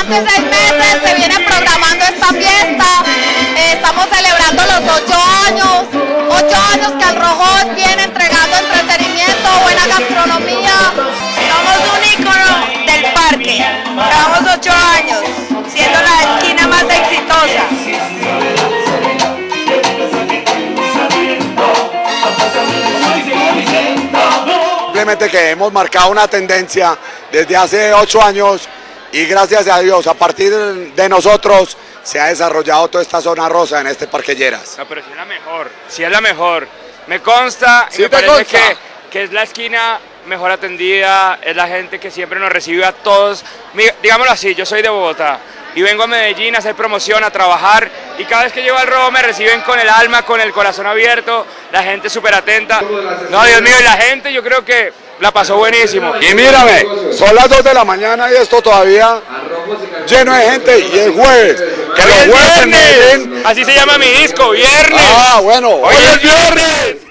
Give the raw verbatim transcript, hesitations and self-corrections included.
hace seis meses se viene programando esta fiesta. Eh, estamos celebrando los ocho años, ocho años que Al Rojo viene entregando entretenimiento, buena gastronomía. Somos un ícono del parque. Llevamos ocho años, siendo la esquina más exitosa. Simplemente que hemos marcado una tendencia desde hace ocho años y gracias a Dios, a partir de nosotros se ha desarrollado toda esta zona rosa en este Parque Lleras. No, pero si es la mejor, si es la mejor. Me consta, ¿Sí y me te parece consta? que, que es la esquina mejor atendida, es la gente que siempre nos recibe a todos. Mi- digámoslo así, yo soy de Bogotá y vengo a Medellín a hacer promoción, a trabajar, y cada vez que llego al Rojo me reciben con el alma, con el corazón abierto, la gente súper atenta. No, Dios mío, y la gente yo creo que la pasó buenísimo. Y mírame, son las dos de la mañana y esto todavía lleno de gente y es jueves. Que ¡Hoy los es jueves en viernes! Medellín. Así se llama mi disco, viernes. Ah, bueno, Hoy es viernes.